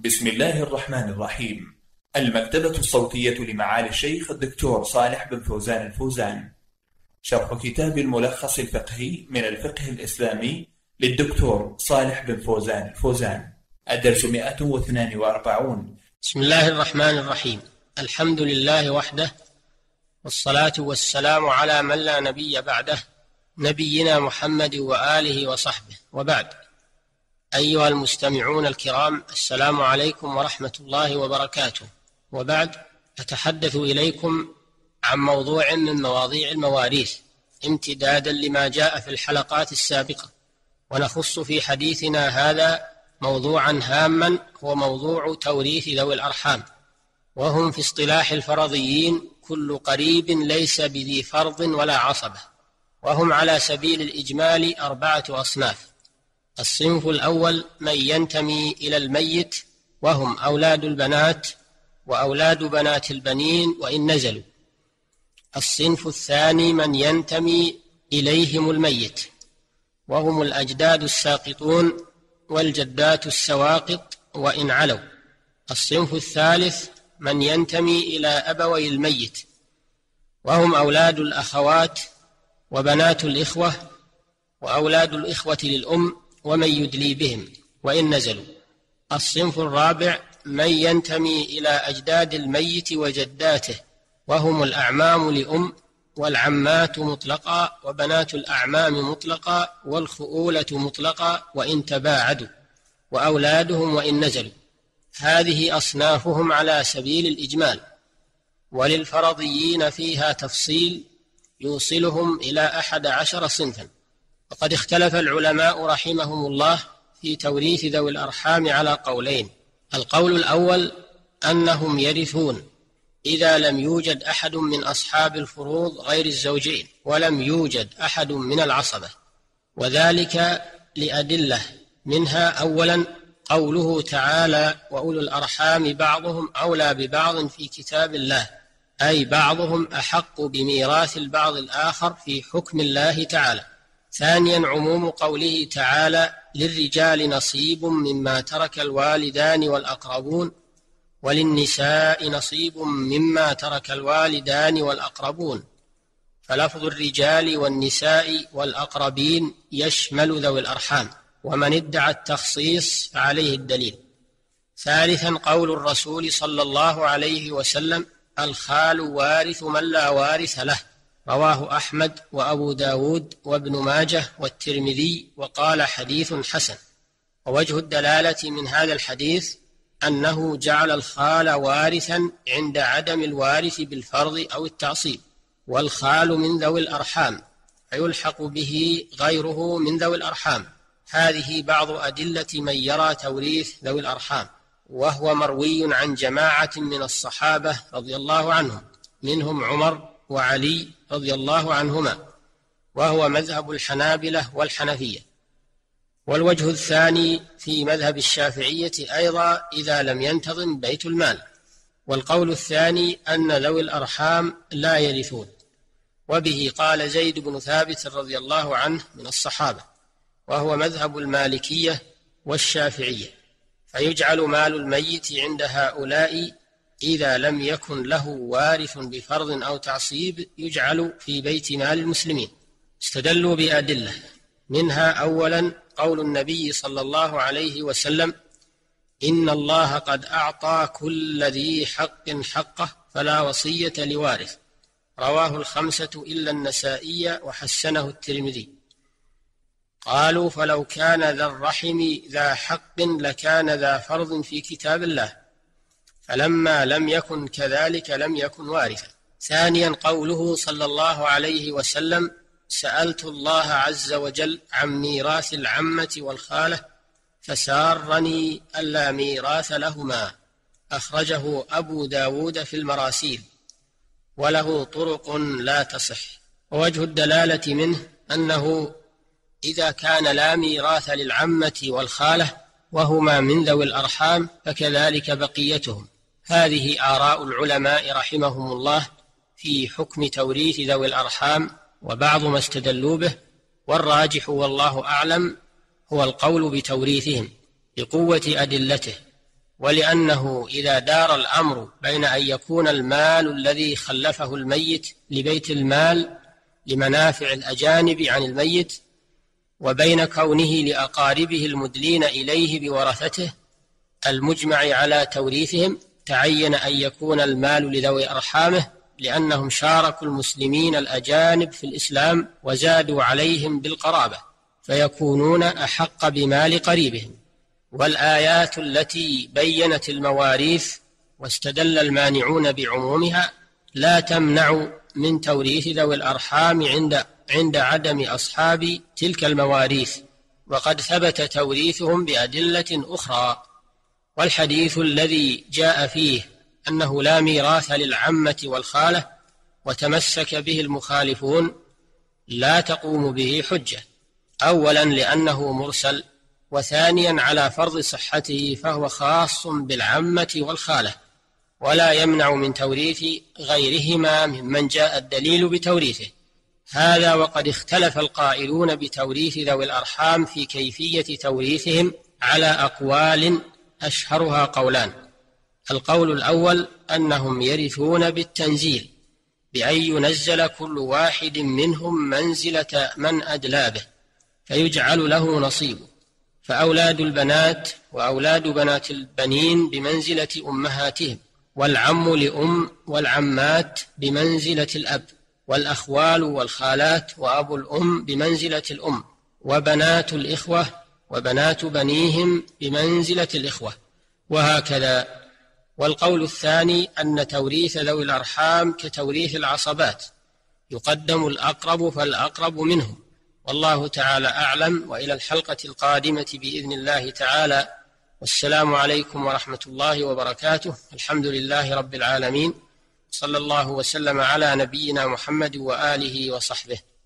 بسم الله الرحمن الرحيم. المكتبة الصوتية لمعالي الشيخ الدكتور صالح بن فوزان الفوزان. شرح كتاب الملخص الفقهي من الفقه الإسلامي للدكتور صالح بن فوزان الفوزان. الدرس 142. بسم الله الرحمن الرحيم. الحمد لله وحده، والصلاة والسلام على من لا نبي بعده، نبينا محمد وآله وصحبه، وبعد. أيها المستمعون الكرام، السلام عليكم ورحمة الله وبركاته. وبعد، أتحدث إليكم عن موضوع من مواضيع المواريث امتدادا لما جاء في الحلقات السابقة، ونخص في حديثنا هذا موضوعا هاما، هو موضوع توريث ذوي الأرحام، وهم في اصطلاح الفرضيين كل قريب ليس بذي فرض ولا عصبة، وهم على سبيل الإجمال 4 أصناف. الصنف الأول من ينتمي إلى الميت، وهم أولاد البنات وأولاد بنات البنين وإن نزلوا. الصنف الثاني من ينتمي إليهم الميت، وهم الأجداد الساقطون والجدات السواقط وإن علوا. الصنف الثالث من ينتمي إلى أبوي الميت، وهم أولاد الأخوات وبنات الإخوة وأولاد الإخوة للأم ومن يدلي بهم وإن نزلوا. الصنف الرابع من ينتمي إلى أجداد الميت وجداته، وهم الأعمام لأم والعمات مطلقا وبنات الأعمام مطلقا والخؤولة مطلقا وإن تباعدوا، وأولادهم وإن نزلوا. هذه أصنافهم على سبيل الإجمال، وللفرضيين فيها تفصيل يوصلهم إلى 11 صنفا. وقد اختلف العلماء رحمهم الله في توريث ذوي الأرحام على قولين. القول الأول أنهم يرثون إذا لم يوجد أحد من أصحاب الفروض غير الزوجين، ولم يوجد أحد من العصبة، وذلك لأدلة، منها أولا قوله تعالى: وأولو الأرحام بعضهم أولى ببعض في كتاب الله، أي بعضهم أحق بميراث البعض الآخر في حكم الله تعالى. ثانيا عموم قوله تعالى: للرجال نصيب مما ترك الوالدان والأقربون، وللنساء نصيب مما ترك الوالدان والأقربون، فلفظ الرجال والنساء والأقربين يشمل ذوي الأرحام، ومن ادعى التخصيص فعليه الدليل. ثالثا قول الرسول صلى الله عليه وسلم: الخال وارث من لا وارث له، رواه أحمد وأبو داود وابن ماجه والترمذي، وقال حديث حسن. ووجه الدلالة من هذا الحديث أنه جعل الخال وارثا عند عدم الوارث بالفرض أو التعصيب، والخال من ذوي الأرحام فيلحق به غيره من ذوي الأرحام. هذه بعض أدلة من يرى توريث ذوي الأرحام، وهو مروي عن جماعة من الصحابة رضي الله عنهم، منهم عمر وعلي رضي الله عنهما، وهو مذهب الحنابلة والحنفية. والوجه الثاني في مذهب الشافعية أيضا إذا لم ينتظم بيت المال. والقول الثاني أن ذوي الأرحام لا يرثون، وبه قال زيد بن ثابت رضي الله عنه من الصحابة، وهو مذهب المالكية والشافعية، فيجعل مال الميت عند هؤلاء إذا لم يكن له وارث بفرض أو تعصيب يجعل في بيت مال المسلمين. استدلوا بأدلة، منها أولا قول النبي صلى الله عليه وسلم: إن الله قد أعطى كل ذي حق حقه فلا وصية لوارث، رواه 5 إلا النسائي وحسنه الترمذي. قالوا: فلو كان ذا الرحم ذا حق لكان ذا فرض في كتاب الله، فلما لم يكن كذلك لم يكن وارثا. ثانيا قوله صلى الله عليه وسلم: سألت الله عز وجل عن ميراث العمة والخالة فسارني ألا ميراث لهما، أخرجه أبو داود في المراسيل، وله طرق لا تصح. ووجه الدلالة منه أنه إذا كان لا ميراث للعمة والخالة وهما من ذوي الأرحام فكذلك بقيتهم. هذه آراء العلماء رحمهم الله في حكم توريث ذوي الأرحام، وبعض ما استدلوا به، والراجح والله أعلم هو القول بتوريثهم بقوة أدلته، ولأنه إذا دار الأمر بين أن يكون المال الذي خلفه الميت لبيت المال لمنافع الأجانب عن الميت وبين كونه لأقاربه المدلين إليه بورثته المجمع على توريثهم، تعين أن يكون المال لذوي أرحامه، لأنهم شاركوا المسلمين الأجانب في الإسلام وزادوا عليهم بالقرابة، فيكونون أحق بمال قريبهم. والآيات التي بيّنت المواريث واستدل المانعون بعمومها لا تمنع من توريث ذوي الأرحام عند عدم أصحاب تلك المواريث، وقد ثبت توريثهم بأدلة أخرى. والحديث الذي جاء فيه أنه لا ميراث للعمة والخالة وتمسك به المخالفون لا تقوم به حجة، أولا لأنه مرسل، وثانيا على فرض صحته فهو خاص بالعمة والخالة ولا يمنع من توريث غيرهما ممن جاء الدليل بتوريثه. هذا وقد اختلف القائلون بتوريث ذوي الأرحام في كيفية توريثهم على أقوال أشهرها قولان. القول الأول أنهم يرثون بالتنزيل، بأن ينزل كل واحد منهم منزلة من أدلى به فيجعل له نصيبه، فأولاد البنات وأولاد بنات البنين بمنزلة أمهاتهم، والعم لأم والعمات بمنزلة الأب، والأخوال والخالات وأبو الأم بمنزلة الأم، وبنات الإخوة وبنات بنيهم بمنزلة الإخوة، وهكذا. والقول الثاني أن توريث ذوي الأرحام كتوريث العصبات، يقدم الأقرب فالأقرب منهم، والله تعالى أعلم. وإلى الحلقة القادمة بإذن الله تعالى، والسلام عليكم ورحمة الله وبركاته. الحمد لله رب العالمين، صلى الله وسلم على نبينا محمد وآله وصحبه.